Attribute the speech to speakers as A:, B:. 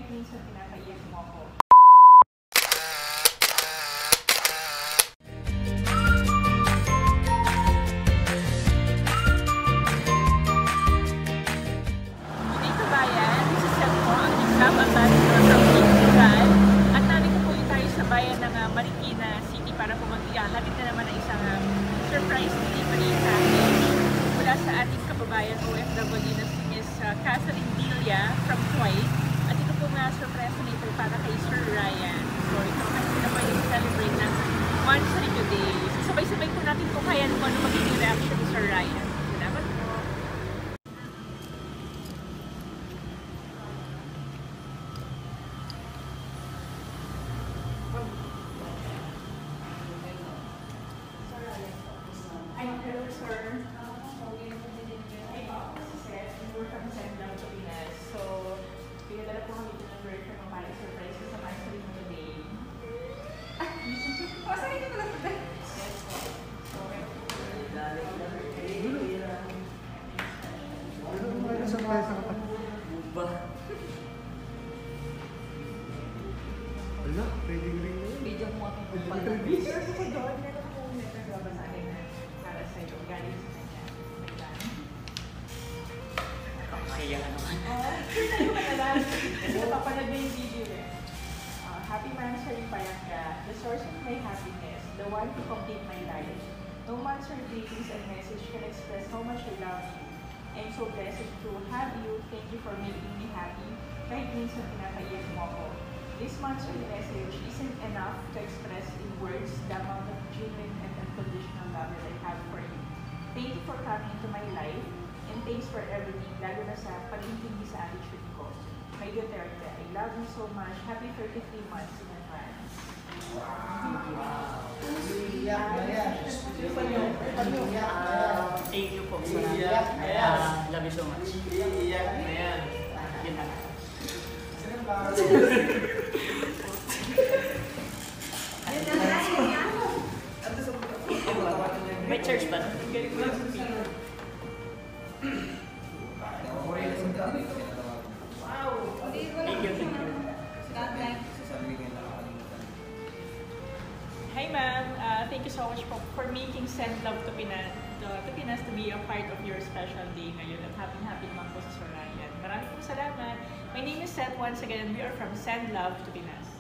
A: kahit minsan pinapaiyak mo ako. Today kabayan, this is Send Love Ambassador Rossete. At narito po tayo sa bayan ng Marikina City para po maghahatid na naman ng isang surprise delivery package mula sa ating kababayan OFW na si Miss Catherine DILLA from Kuwait. At ito po nga surprise na ito para kay Sir Ryan. So ito kasi na po yung celebrate ng monthsary today. So sabay-sabay po natin kung kaya naman ano magiging reaction ni Sir Ryan. Salamat po. Hello, sir. We're from Send Love Pinas. So, pinadala po kami ng version ng para surprise sa monthsary mo today. Masakit ko lang today. Yes po. So,
B: surprise ako pa. Ba? Wala, pwede rin yun.
A: Video mo ako kung pag-video. Pero ko doon, meron akong letter babasahin na para sa'yo. Galing sa kanya.
C: Kaya naman.
A: Sa'yo madalas. Kasi napapanood na yung video eh. Happy monthsary palangga, the source of my happiness, the one to complete my life. No monthsary greetings and message can express how much I love you. I'm so blessed to have you. Thank you for making me happy. Kahit minsan pinapaiyak mo ako. This monthsary message isn't enough to express in words the amount of genuine and unconditional love that I have for you. Thank you for coming into my life, and thanks for everything, lalo na sa pag-intindi sa attitude ko. My Duterte, I love you so much. Happy 33 months in advance.
B: Wow!
C: Thank you po. Love you so much. Ayan. Yun na. May church ba? Thank you.
A: Hi ma'am, thank you so much for making Send Love to Pinas to be a part of your special day ngayon at happy naman po sa Sir Ryan. Maraming salamat. My name is Seth once again. We are from Send Love to Pinas.